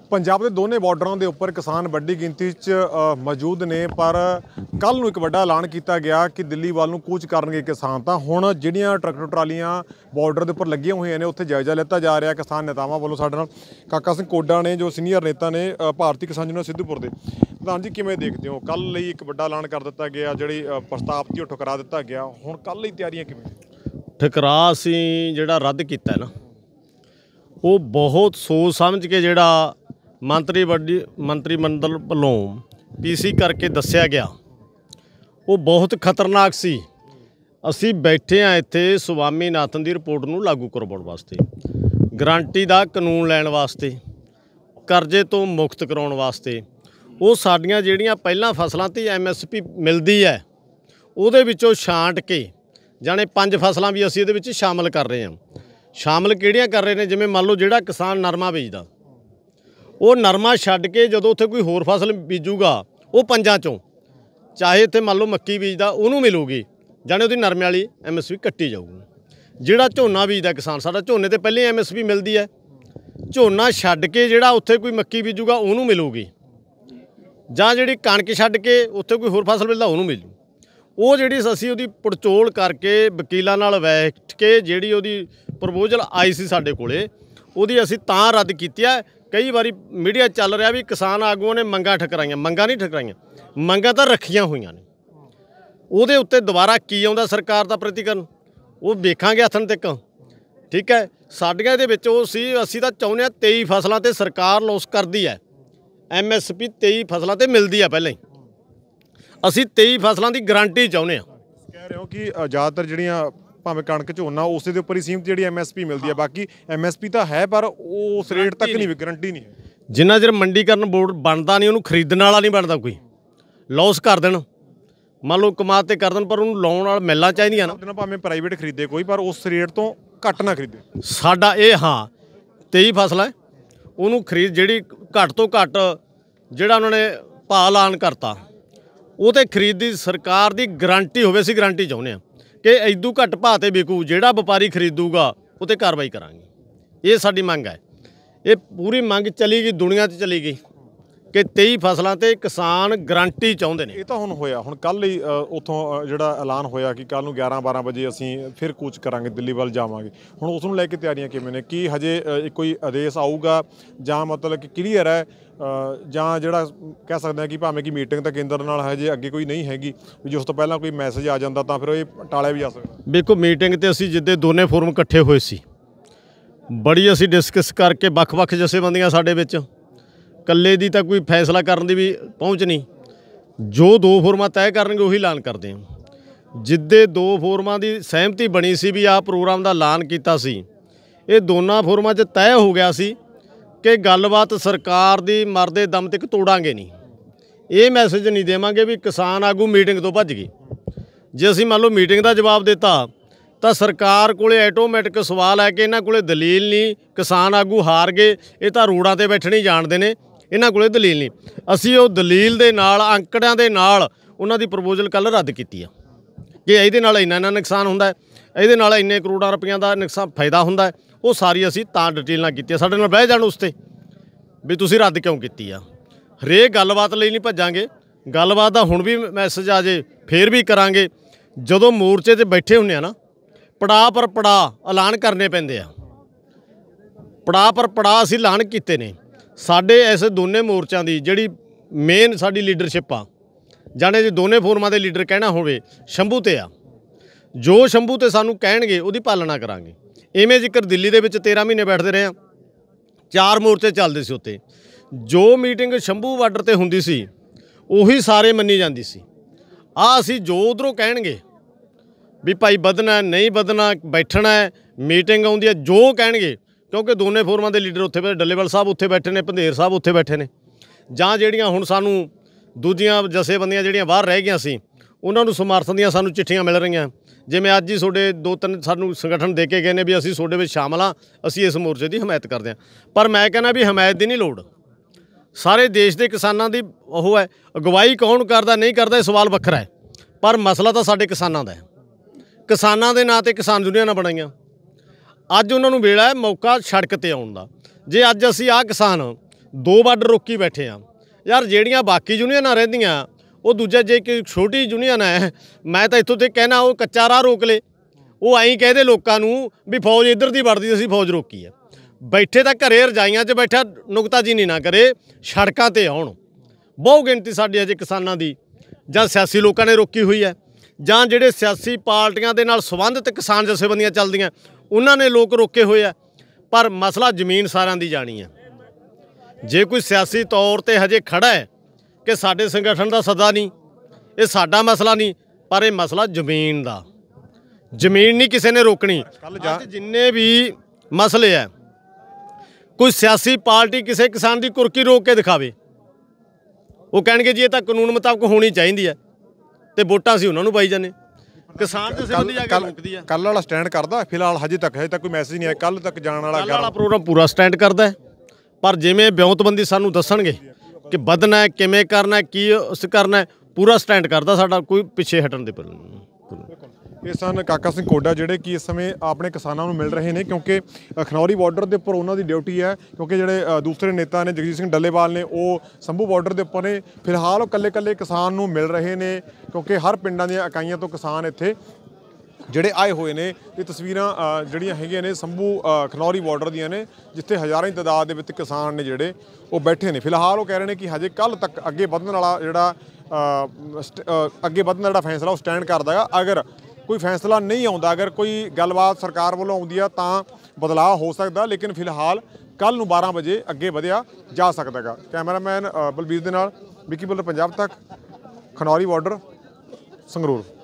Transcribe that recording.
पंजाब के दोनों बॉर्डरों के उपर किसान बड़ी गिनती मौजूद ने, पर कल एक बड़ा ऐलान किया गया कि दिल्ली वाल कूच करनगे किसान। तो हुण जिहड़ियां ट्रैक्टर ट्रालियां बॉर्डर के उपर लगियां हुई ने उत्थे जायजा लिता जा रहा। किसान नेतावां वालों साडे नाल काका सिंह कोडा ने जो सीनियर नेता ने भारतीय किसान यूनियन सिद्धूपुर के। प्रधान जी किवें देखते हो, कल एक बड़ा ऐलान कर दिता गया, जिहड़ी प्रस्ताव सी ठुकरा दिता गया, हुण कल लई तैयारियां किवें? ठुकरा असीं जिहड़ा रद्द कीता है ना, वो बहुत सोच समझ के जिहड़ा मंत्रिमंडल वालों पीसी करके दस्सिया गया, वो बहुत खतरनाक सी। असी बैठे हाँ इत्थे स्वामीनाथन की रिपोर्ट नूं लागू करवाउण वास्ते, गारंटी का कानून लैण वास्ते, करजे तो मुक्त कराउण वास्ते। वो साडियां जिहड़ियां पहलां फसलां ते MSP मिलदी है, उहदे विचों छांट के जाने 5 फसलां भी असीं इहदे विच शामिल कर रहे हैं। शामिल किहड़ियां कर रहे हैं, जिवें मान लो जिहड़ा किसान नरमा बीजदा, वो नरमा छड्ड के जदों उत्थे कोई होर फसल बीजूगा, वो 5 चों चाहे इत्थे मान लो मक्की बीजदा उहनूं मिलूगी, जाने उहदी नरमे वाली MSP कट्टी जाऊगी। जिहड़ा झोना बीजदा किसान, साडा झोने ते पहले MSP मिलदी है, झोना छड्ड के जिहड़ा उत्थे कोई मक्की बीजूगा उहनूं मिलूगी, जां जिहड़ी कणक छड्ड के उत्थे कोई होर फसल मिलदा उहनूं मिलू। वो जिहड़ी असीं उहदी पड़चोल करके वकीलां नाल बैठ के जिहड़ी उहदी प्रपोजल आई सी साडे कोले, उहदी असीं तां रद्द कीती है। कई बारी मीडिया चल रहा भी किसान आगूआं ने मंगां ठकराइयां, मंगां नहीं ठकराइयां, मंगां तां रखियां होईयां ने। उहदे उत्ते दोबारा की आउंदा सरकार दा प्रतिकरण, वो वेखांगे हत्थन तक। ठीक है, साडियां इहदे विच ओह सी, असीं तां चाहुंदे हां 23 फसलां ते सरकार लॉस करदी है, MSP 23 फसलां ते मिलदी है पहले ही, असीं 23 फसलां दी गारंटी चाहुंदे हां। कह रहे हो कि ज़्यादातर जिहड़ियां भावें कणक झोना उस दे उपर ही सीमित जिहड़ी MSP मिलती है, बाकी MSP तो है पर उस रेट तक नहीं, गारंटी नहीं है। जिन्ना चिर मंडीकरण बोर्ड बनता नहीं, उन्होंने खरीदने वाला नहीं बनता, कोई लॉस कर देन, मान लो कमात ते कर देन, पर उन्होंने लाउण वाला मिलना चाहिए ना। भावें प्राइवेट खरीदे कोई, पर उस रेट तो घट ना खरीदे। साडा ये हाँ 23 फसल है, उन्होंने खरीद जिहड़ी घट तो घट जिहड़ा उन्होंने भाव ऐलान करता, वो तो खरीद की सरकार की गारंटी होवे। असीं गारंटी चाहुंदे हां कि इदू घट भाव ते विकू, जिहड़ा व्यापारी खरीदूगा वो ते कार्रवाई करांगे। ये साडी मंग है, ये पूरी मंग चली गई, दुनिया 'च चली गई कि 23 फसलां ते किसान गारंटी चाहुंदे ने। ये तो हुण होया, हुण कल ही उत्थों जिहड़ा ऐलान होया कि कल नूं 11-12 बजे असीं फिर कूच करांगे, दिल्ली वाल जावांगे। हुण उस नूं लैके तैयारियां किवें ने, कि हजे कोई आदेश आऊगा जां मतलब कि क्लीयर है, जां जिहड़ा कह सकते हैं कि भावें कि मीटिंग तां केंद्र नाल हजे अगे कोई नहीं हैगी, भी जिस तो पहलां कोई मैसेज आ जांदा तां फिर ये टालिया भी जा सकदा। देखो मीटिंग ते असीं जिद्दे दोने फोरम इकट्ठे होए सी, बड़ी असीं डिस्कस करके ਵੱਖ-ਵੱਖ जथेबंदियां साडे विच, कल्ले दी तां कोई फैसला करन दी भी पहुँच नहीं। जो 2 फोरमां तय करनगे उही ऐलान करदे हां। जिद्दे 2 फोरमां दी सहमति बनी सी भी आह प्रोग्राम दा ऐलान कीता सी, ये दोनां फोरमां 'च तय हो गया सी कि गलबात सरकार दी मरदे दम तक तोड़ांगे नहीं। ये मैसेज नहीं देवांगे भी किसान आगू मीटिंग तो भज गई। जे असीं मान लो मीटिंग का जवाब देता तो सरकार कोले ऐटोमैटिक सवाल है कि इन्हां कोले दलील नहीं, किसान आगू हार गए, ये तो रोडां ते बैठणे ही जाणदे ने, इन्हां कोले दलील नहीं। असीं वो दलील दे नाल अंकड़ियां दे नाल उन्हां दी प्रपोजल कल रद्द कीती है कि इहदे नाल इन्ना नुकसान हुंदा है, इहदे नाल इन्ने करोड़ां रुपइयां दा नुकसान फायदा हुंदा है। वो सारी असीं तां डिटेल नाल कीती है, साडे नाल बਹਿ जाण उस ते भी तुसीं रद्द क्यों कीती आ। हरेक गलबात लई नहीं भज्जांगे, गलबात दा हुण भी मैसेज आ जे फिर भी करांगे। जदों मोर्चे ते बैठे हुंदे आ ना, पड़ाਅ पर पड़ाਅ ऐलान करने पैंदे आ, पड़ाਅ पर पड़ाਅ असीं ऐलान कीते ने। साडे ऐसे दोने मोर्चों की जिहड़ी मेन साडी लीडरशिप आ, जाने जे दोने फोरमां दे लीडर कहना होवे शंभू ते आ, जो शंभू ते सानूं कहणगे उहदी पालना करांगे। इवें जिकर दिल्ली दे विच 13 महीने बैठदे रहे, 4 मोर्चे चलदे सी उत्ते, जो मीटिंग शंभू बार्डर ते हुंदी सी उही सारे मन्नी जांदी सी। आ असीं जो उधरों कहणगे भी भाई बधना नहीं बधना, बैठना है, मीटिंग आउंदी है, जो कहणगे, क्योंकि दोने फोरमां दे लीडर उत्थे बैठे, डल्लेवाल साहब उत्थे बैठे ने, भंदेर साहब उत्थे बैठे ने, जां जिहड़ियां हुण सानूं दूजियां जथेबंदियां जिहड़ियां बाहर रह गईयां सी उन्हां नूं समर्थन दीयां सानूं चिट्ठियां मिल रहीआं। जिवें अज ही तुहाडे 2-3 सानूं संगठन दे के गए ने भी असीं तुहाडे विच शामिल हां, असीं इस मोर्चे की हमायत करदे हां। पर मैं कहना भी हमायत की नहीं लोड़, सारे देश के किसानां दी ओह है। अगवाई कौन करदा नहीं करदा ये सवाल वखरा है, पर मसला तो साडे किसानां दा है। किसानां दे नां ते किसान यूनियनां बनाईआं, अज उन्हां नूं वेला है मौका सड़क ते आउण दा। जे अज असीं आ किसान 2 ਬਾਰਡਰ ਰੋਕੀ ਬੈਠੇ ਆ ਯਾਰ। ਜਿਹੜੀਆਂ ਬਾਕੀ ਯੂਨੀਅਨਾਂ ਰਹਿੰਦੀਆਂ ਉਹ ਦੂਜਾ ਜੇ ਕੋਈ ਛੋਟੀ ਯੂਨੀਅਨ ਹੈ, ਮੈਂ ਤਾਂ ਇੱਥੋਂ ਤੇ ਕਹਿਣਾ ਉਹ ਕੱਚਾ ਰਾਹ ਰੋਕ ਲੇ। ਉਹ ਐਂ ਕਹਦੇ ਲੋਕਾਂ ਨੂੰ ਵੀ ਫੌਜ ਇੱਧਰ ਦੀ ਵੜਦੀ, ਅਸੀਂ ਫੌਜ ਰੋਕੀ ਹੈ। ਬੈਠੇ ਤਾਂ ਘਰੇ ਰਜਾਈਆਂ 'ਚ ਬੈਠਾ ਨੁਕਤਾਚੀਨੀ ਨਾ ਕਰੇ, ਸੜਕਾਂ 'ਤੇ ਆਉਣ। ਬਹੁ ਗਿਣਤੀ ਸਾਡੀ ਅਜੇ ਕਿਸਾਨਾਂ ਦੀ ਜਾਂ ਸਿਆਸੀ ਲੋਕਾਂ ਨੇ ਰੋਕੀ ਹੋਈ ਹੈ, ਜਾਂ ਜਿਹੜੇ ਸਿਆਸੀ ਪਾਰਟੀਆਂ ਦੇ ਨਾਲ ਸੰਬੰਧਿਤ ਕਿਸਾਨ ਜਥੇਬੰਦੀਆਂ ਚੱਲਦੀਆਂ ਉਹਨਾਂ ਨੇ ਲੋਕ ਰੋਕੇ ਹੋਏ ਆ। ਪਰ ਮਸਲਾ ਜ਼ਮੀਨ ਸਾਰਿਆਂ ਦੀ ਜਾਣੀ ਹੈ। ਜੇ ਕੋਈ ਸਿਆਸੀ ਤੌਰ ਤੇ ਹਜੇ ਖੜਾ ਹੈ ਕਿ ਸਾਡੇ ਸੰਗਠਨ ਦਾ ਸੱਦਾ ਨਹੀਂ, ਇਹ ਸਾਡਾ ਮਸਲਾ ਨਹੀਂ, ਪਰ ਇਹ ਮਸਲਾ ਜ਼ਮੀਨ ਦਾ। ਜ਼ਮੀਨ ਨਹੀਂ ਕਿਸੇ ਨੇ ਰੋਕਣੀ। ਅੱਜ ਜਿੰਨੇ ਵੀ ਮਸਲੇ ਹੈ, ਕੋਈ ਸਿਆਸੀ ਪਾਰਟੀ ਕਿਸੇ ਕਿਸਾਨ ਦੀ ਕੁਰਕੀ ਰੋਕ ਕੇ ਦਿਖਾਵੇ, ਉਹ ਕਹਿਣਗੇ ਜੀ ਇਹ ਤਾਂ ਕਾਨੂੰਨ ਮੁਤਾਬਕ ਹੋਣੀ ਚਾਹੀਦੀ ਹੈ, ਤੇ ਵੋਟਾਂ ਅਸੀਂ ਉਹਨਾਂ ਨੂੰ ਪਾਈ ਜਾਂਦੇ। ਕਿਸਾਨ ਤੇ ਸੰਬੰਧੀ ਜਾ ਕੇ ਮੁੱਕਦੀ ਹੈ। ਕੱਲ੍ਹ ਵਾਲਾ ਸਟੈਂਡ ਕਰਦਾ ਫਿਲਹਾਲ ਹਜੇ ਤੱਕ ਕੋਈ ਮੈਸੇਜ ਨਹੀਂ ਆਇਆ। ਕੱਲ੍ਹ ਤੱਕ ਜਾਣ ਵਾਲਾ ਪ੍ਰੋਗਰਾਮ ਪੂਰਾ ਸਟੈਂਡ ਕਰਦਾ ਹੈ, ਪਰ ਜਿਵੇਂ ਵਿਉਂਤਬੰਦੀ ਸਾਨੂੰ ਦੱਸਣਗੇ ਕਿ ਵਧਣਾ ਕਿਵੇਂ ਕਰਨਾ, ਕੀ ਉਸ ਕਰਨਾ, ਪੂਰਾ ਸਟੈਂਡ ਕਰਦਾ ਸਾਡਾ, ਕੋਈ ਪਿੱਛੇ ਹਟਣ ਦੇ ਪਰ। ਇਹ ਸਨ ਕਾਕਾ ਸਿੰਘ ਕੋਡਾ, ਜਿਹੜੇ ਕਿ ਇਸ ਸਮੇਂ ਆਪਣੇ ਕਿਸਾਨਾਂ ਨੂੰ ਮਿਲ ਰਹੇ ਨੇ, ਕਿਉਂਕਿ ਖਨੌਰੀ ਬਾਰਡਰ ਦੇ ਉੱਪਰ ਉਹਨਾਂ ਦੀ ਡਿਊਟੀ ਹੈ। ਕਿਉਂਕਿ ਜਿਹੜੇ ਦੂਸਰੇ ਨੇਤਾ ਨੇ ਜਗਜੀਤ ਸਿੰਘ ਡੱਲੇਵਾਲ ਨੇ, ਉਹ ਸੰਭੂ ਬਾਰਡਰ ਦੇ ਉੱਪਰ ਨੇ। ਫਿਲਹਾਲ ਉਹ ਇਕੱਲੇ ਕਿਸਾਨ ਨੂੰ ਮਿਲ ਰਹੇ ਨੇ, ਕਿਉਂਕਿ ਹਰ ਪਿੰਡਾਂ ਦੀਆਂ ਇਕਾਈਆਂ ਤੋਂ ਕਿਸਾਨ ਇੱਥੇ ਜਿਹੜੇ ਆਏ ਹੋਏ ਨੇ। ਇਹ ਤਸਵੀਰਾਂ ਜਿਹੜੀਆਂ ਹੈਗੀਆਂ ਨੇ ਸੰਭੂ ਖਨੌਰੀ ਬਾਰਡਰ ਦੀਆਂ ਨੇ, ਜਿੱਥੇ ਹਜ਼ਾਰਾਂ ਦੀ ਤਾਦਾਦ ਦੇ ਵਿੱਚ ਕਿਸਾਨ ਨੇ ਜਿਹੜੇ ਉਹ ਬੈਠੇ ਨੇ। ਫਿਲਹਾਲ ਉਹ ਕਹਿ ਰਹੇ ਨੇ ਕਿ ਹਜੇ ਕੱਲ੍ਹ ਤੱਕ ਅੱਗੇ ਵਧਣ ਵਾਲਾ ਜਿਹੜਾ ਫੈਸਲਾ ਉਹ ਸਟੈਂਡ ਕਰਦਾ ਗਾ। ਅਗਰ ਕੋਈ ਫੈਸਲਾ ਨਹੀਂ ਆਉਂਦਾ, ਅਗਰ ਕੋਈ ਗੱਲਬਾਤ ਸਰਕਾਰ ਵੱਲੋਂ ਆਉਂਦੀ ਆ ਤਾਂ ਬਦਲਾਅ ਹੋ ਸਕਦਾ, ਲੇਕਿਨ ਫਿਲਹਾਲ ਕੱਲ੍ਹ ਨੂੰ 12 ਵਜੇ ਅੱਗੇ ਵਧਿਆ ਜਾ ਸਕਦਾ ਗਾ। ਕੈਮਰਾਮੈਨ ਬਲਬੀਰ ਦੇ ਨਾਲ ਵਿੱਕੀ ਬੁੱਲਰ, ਪੰਜਾਬ ਤੱਕ, ਖਨੌਰੀ ਬਾਰਡਰ, ਸੰਗਰੂਰ।